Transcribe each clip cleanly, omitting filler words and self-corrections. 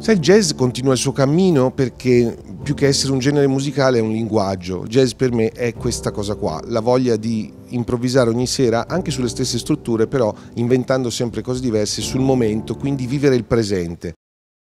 Sai, il jazz continua il suo cammino perché più che essere un genere musicale è un linguaggio. Il jazz per me è questa cosa qua, la voglia di improvvisare ogni sera anche sulle stesse strutture, però inventando sempre cose diverse sul momento, quindi vivere il presente.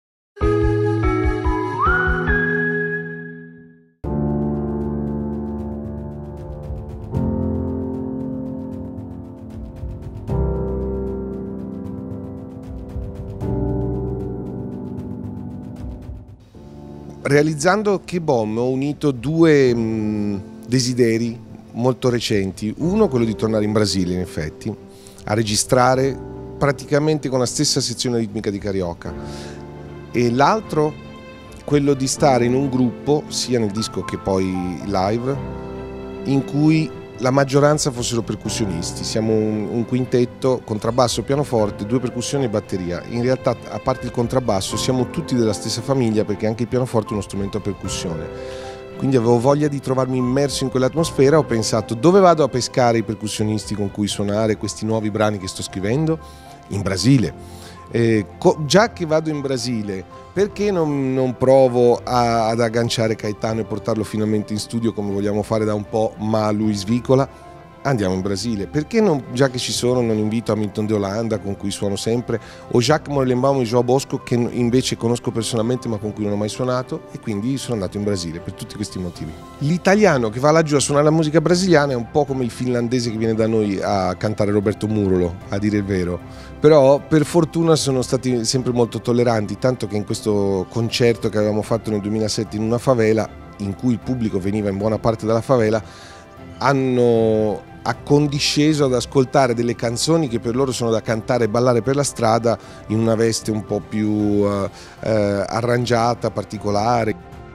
Realizzando Che Bomb ho unito due desideri molto recenti. Uno, quello di tornare in Brasile, in effetti, a registrare praticamente con la stessa sezione ritmica di Carioca, e l'altro, quello di stare in un gruppo, sia nel disco che poi live, in cui la maggioranza fossero percussionisti. Siamo un quintetto, contrabbasso, pianoforte, due percussioni e batteria. In realtà, a parte il contrabbasso, siamo tutti della stessa famiglia, perché anche il pianoforte è uno strumento a percussione. Quindi avevo voglia di trovarmi immerso in quell'atmosfera. Ho pensato: dove vado a pescare i percussionisti con cui suonare questi nuovi brani che sto scrivendo? In Brasile. Già che vado in Brasile, perché non provo ad agganciare Caetano e portarlo finalmente in studio come vogliamo fare da un po', ma a lui svicola? Andiamo in Brasile. Perché non, già che ci sono, non invito Hamilton de Holanda, con cui suono sempre, o Jacques Morelenbaum e João Bosco, che invece conosco personalmente ma con cui non ho mai suonato, e quindi sono andato in Brasile per tutti questi motivi. L'italiano che va laggiù a suonare la musica brasiliana è un po' come il finlandese che viene da noi a cantare Roberto Murolo, a dire il vero. Però per fortuna sono stati sempre molto tolleranti, tanto che in questo concerto che avevamo fatto nel 2007 in una favela, in cui il pubblico veniva in buona parte dalla favela, hanno accondisceso ad ascoltare delle canzoni che per loro sono da cantare e ballare per la strada, in una veste un po' più arrangiata, particolare.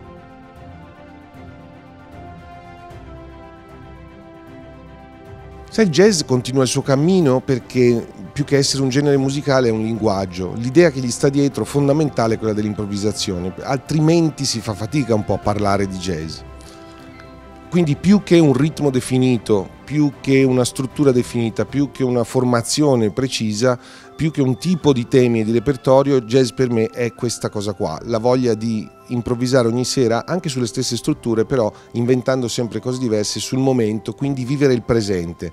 Sai, il jazz continua il suo cammino perché più che essere un genere musicale è un linguaggio. L'idea che gli sta dietro fondamentale è quella dell'improvvisazione, altrimenti si fa fatica un po' a parlare di jazz. Quindi più che un ritmo definito, più che una struttura definita, più che una formazione precisa, più che un tipo di temi e di repertorio, jazz per me è questa cosa qua, la voglia di improvvisare ogni sera anche sulle stesse strutture, però inventando sempre cose diverse sul momento, quindi vivere il presente.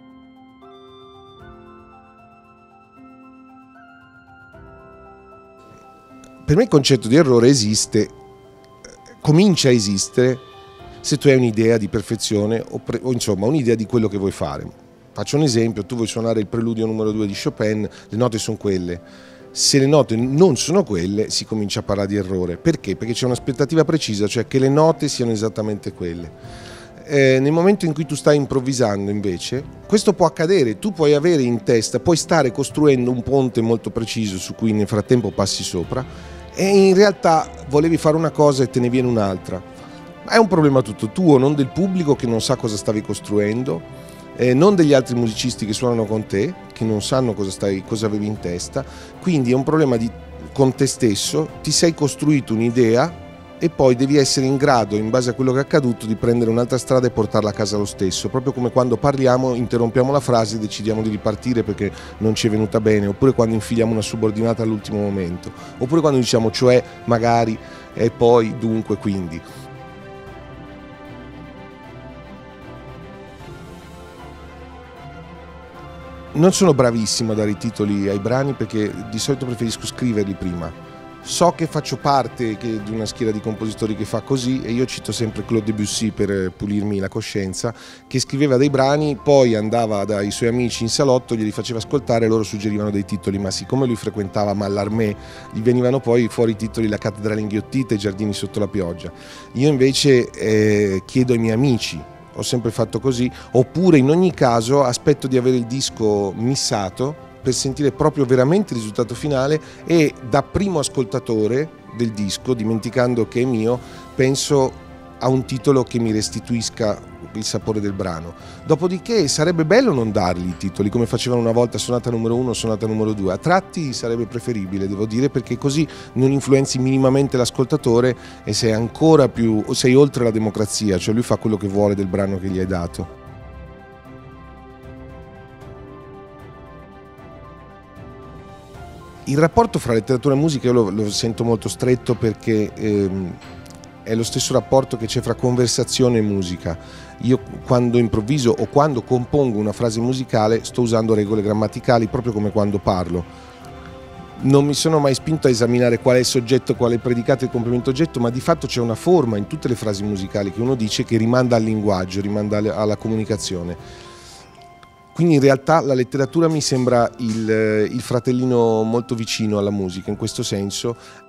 Per me il concetto di errore esiste, comincia a esistere se tu hai un'idea di perfezione o insomma un'idea di quello che vuoi fare. Faccio un esempio: tu vuoi suonare il preludio numero 2 di Chopin, le note sono quelle. Se le note non sono quelle, si comincia a parlare di errore. Perché? Perché c'è un'aspettativa precisa, cioè che le note siano esattamente quelle. Nel momento in cui tu stai improvvisando, invece, questo può accadere. Tu puoi avere in testa, puoi stare costruendo un ponte molto preciso su cui nel frattempo passi sopra, e in realtà volevi fare una cosa e te ne viene un'altra. È un problema tutto tuo, non del pubblico che non sa cosa stavi costruendo, non degli altri musicisti che suonano con te, che non sanno cosa avevi in testa. Quindi è un problema con te stesso. Ti sei costruito un'idea e poi devi essere in grado, in base a quello che è accaduto, di prendere un'altra strada e portarla a casa lo stesso. Proprio come quando parliamo, interrompiamo la frase e decidiamo di ripartire perché non ci è venuta bene, oppure quando infiliamo una subordinata all'ultimo momento, oppure quando diciamo cioè, magari, e poi, dunque, quindi. Non sono bravissimo a dare i titoli ai brani perché di solito preferisco scriverli prima. So che faccio parte di una schiera di compositori che fa così, e io cito sempre Claude Debussy per pulirmi la coscienza, che scriveva dei brani, poi andava dai suoi amici in salotto, glieli faceva ascoltare e loro suggerivano dei titoli, ma siccome lui frequentava Mallarmé, gli venivano poi fuori i titoli La cattedrale inghiottita e I giardini sotto la pioggia. Io invece chiedo ai miei amici. Ho sempre fatto così, oppure in ogni caso aspetto di avere il disco missato per sentire proprio veramente il risultato finale, e da primo ascoltatore del disco, dimenticando che è mio, penso a un titolo che mi restituisca il sapore del brano. Dopodiché sarebbe bello non dargli i titoli come facevano una volta, sonata numero 1, sonata numero 2. A tratti sarebbe preferibile, devo dire, perché così non influenzi minimamente l'ascoltatore e sei oltre la democrazia, cioè lui fa quello che vuole del brano che gli hai dato. Il rapporto fra letteratura e musica io lo sento molto stretto, perché è lo stesso rapporto che c'è fra conversazione e musica. Io quando improvviso o quando compongo una frase musicale sto usando regole grammaticali proprio come quando parlo. Non mi sono mai spinto a esaminare qual è il soggetto, qual è il predicato e il complemento oggetto, ma di fatto c'è una forma in tutte le frasi musicali che uno dice che rimanda al linguaggio, rimanda alla comunicazione. Quindi in realtà la letteratura mi sembra il fratellino molto vicino alla musica in questo senso,